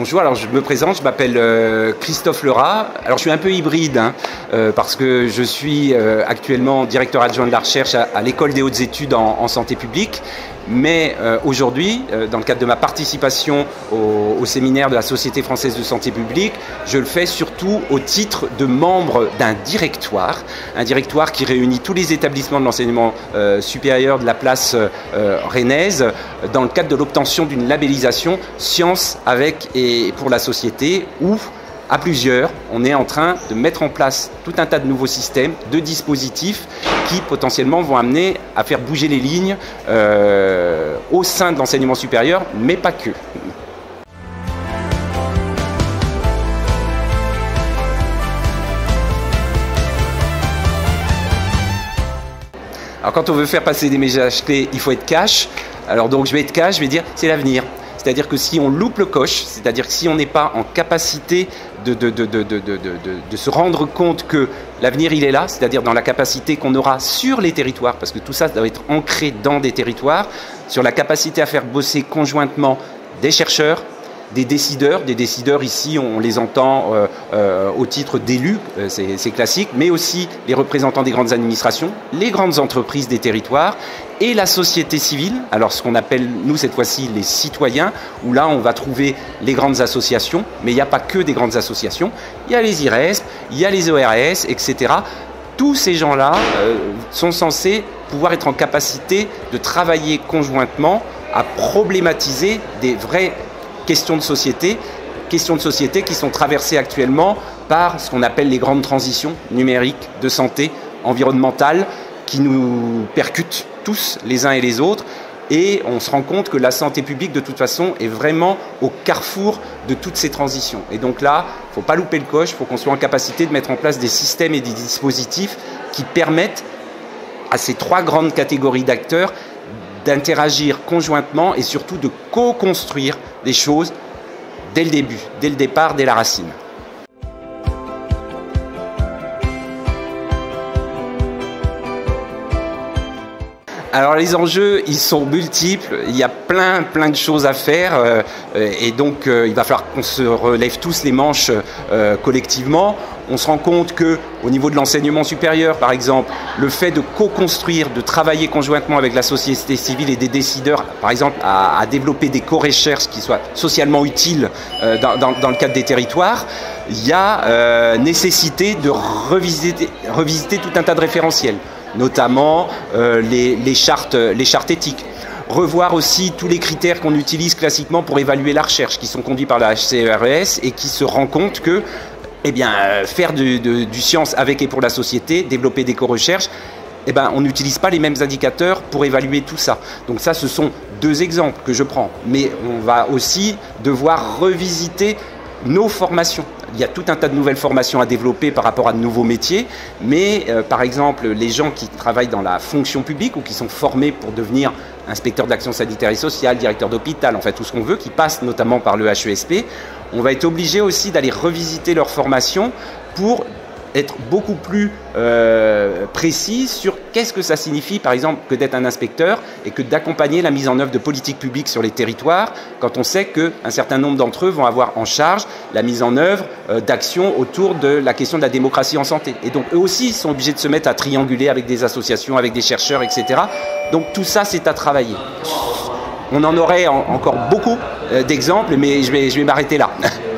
Bonjour, alors je me présente, je m'appelle Christophe Lerat. Alors je suis un peu hybride parce que je suis actuellement directeur adjoint de la recherche à l'École des hautes études en santé publique. Mais aujourd'hui, dans le cadre de ma participation au séminaire de la Société française de santé publique, je le fais surtout au titre de membre d'un directoire, un directoire qui réunit tous les établissements de l'enseignement supérieur de la place rennaise dans le cadre de l'obtention d'une labellisation science avec et pour la société où, à plusieurs, on est en train de mettre en place tout un tas de nouveaux systèmes, de dispositifs qui potentiellement vont amener à faire bouger les lignes au sein de l'enseignement supérieur, mais pas que. Alors quand on veut faire passer des messages clés, il faut être cash. Alors donc je vais être cash, je vais dire c'est l'avenir. C'est-à-dire que si on loupe le coche, c'est-à-dire que si on n'est pas en capacité de se rendre compte que l'avenir il est là, c'est-à-dire dans la capacité qu'on aura sur les territoires, parce que tout ça doit être ancré dans des territoires, sur la capacité à faire bosser conjointement des chercheurs, des décideurs ici on les entend au titre d'élus, c'est classique, mais aussi les représentants des grandes administrations, les grandes entreprises des territoires et la société civile, alors ce qu'on appelle nous cette fois-ci les citoyens, où là on va trouver les grandes associations, mais il n'y a pas que des grandes associations, il y a les IRESP, il y a les ORS, etc. Tous ces gens-là sont censés pouvoir être en capacité de travailler conjointement à problématiser des vraies questions de société qui sont traversées actuellement par ce qu'on appelle les grandes transitions numériques, de santé, environnementales, qui nous percutent tous les uns et les autres. Et on se rend compte que la santé publique, de toute façon, est vraiment au carrefour de toutes ces transitions. Et donc là, il ne faut pas louper le coche, il faut qu'on soit en capacité de mettre en place des systèmes et des dispositifs qui permettent à ces trois grandes catégories d'acteurs d'interagir conjointement et surtout de co-construire des choses dès le début, dès le départ, dès la racine. Alors les enjeux, ils sont multiples, il y a plein de choses à faire et donc il va falloir qu'on se relève tous les manches collectivement. On se rend compte qu'au niveau de l'enseignement supérieur, par exemple, le fait de co-construire, de travailler conjointement avec la société civile et des décideurs, par exemple, à développer des co-recherches qui soient socialement utiles dans le cadre des territoires, il y a nécessité de revisiter tout un tas de référentiels, notamment les chartes éthiques. Revoir aussi tous les critères qu'on utilise classiquement pour évaluer la recherche, qui sont conduits par la HCERES et qui se rend compte que faire du science avec et pour la société, développer des co-recherches, on n'utilise pas les mêmes indicateurs pour évaluer tout ça. Donc ça, ce sont deux exemples que je prends. Mais on va aussi devoir revisiter nos formations. Il y a tout un tas de nouvelles formations à développer par rapport à de nouveaux métiers, mais par exemple, les gens qui travaillent dans la fonction publique ou qui sont formés pour devenir inspecteur d'action sanitaire et sociale, directeur d'hôpital, en fait tout ce qu'on veut, qui passe notamment par le HESP, on va être obligé aussi d'aller revisiter leur formation pour être beaucoup plus précis sur qu'est-ce que ça signifie, par exemple, que d'être un inspecteur et que d'accompagner la mise en œuvre de politiques publiques sur les territoires, quand on sait qu'un certain nombre d'entre eux vont avoir en charge la mise en œuvre d'actions autour de la question de la démocratie en santé. Et donc eux aussi sont obligés de se mettre à trianguler avec des associations, avec des chercheurs, etc. Donc tout ça, c'est à travailler. On en aurait encore beaucoup d'exemples, mais je vais m'arrêter là.